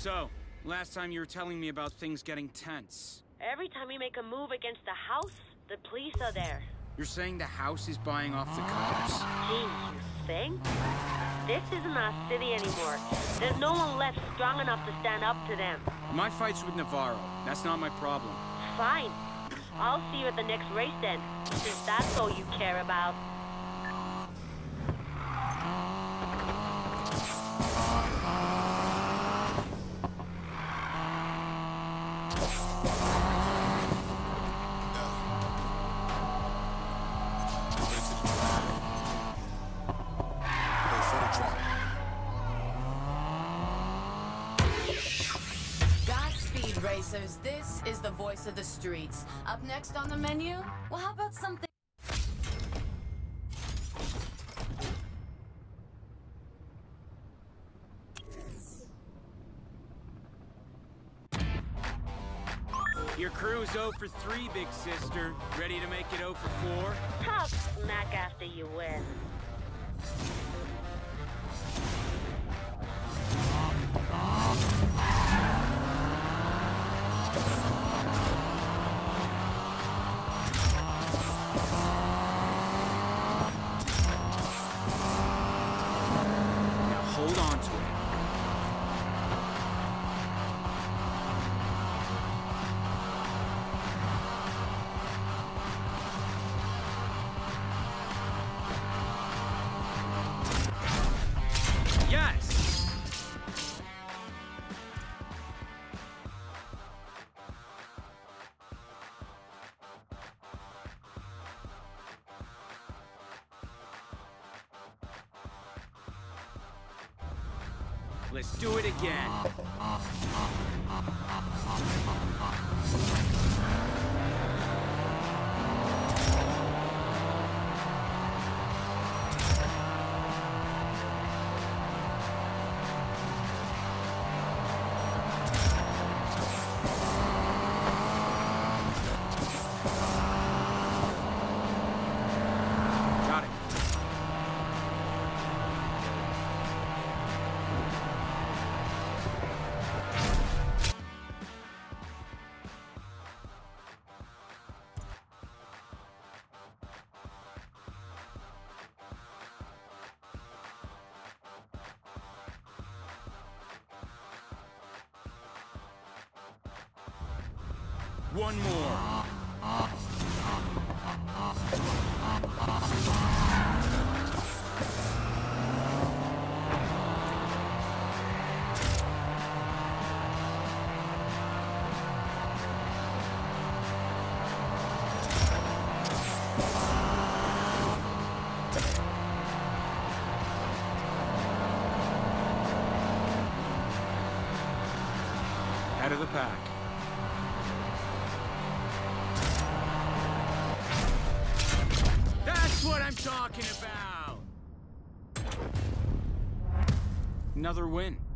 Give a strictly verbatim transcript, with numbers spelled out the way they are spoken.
So, last time you were telling me about things getting tense. Every time we make a move against the house, the police are there. You're saying the house is buying off the cops? Gee, you think? This isn't our city anymore. There's no one left strong enough to stand up to them. My fight's with Navarro. That's not my problem. Fine. I'll see you at the next race then, since that's all you care about. Racers, this is the voice of the streets. Up next on the menu, well, how about something? Your crew's oh for three, big sister. Ready to make it oh for four? Talk smack after you win. Hold on to it. Yes! Let's do it again. Got it. One more. Head of the pack. That's what I'm talking about! Another win.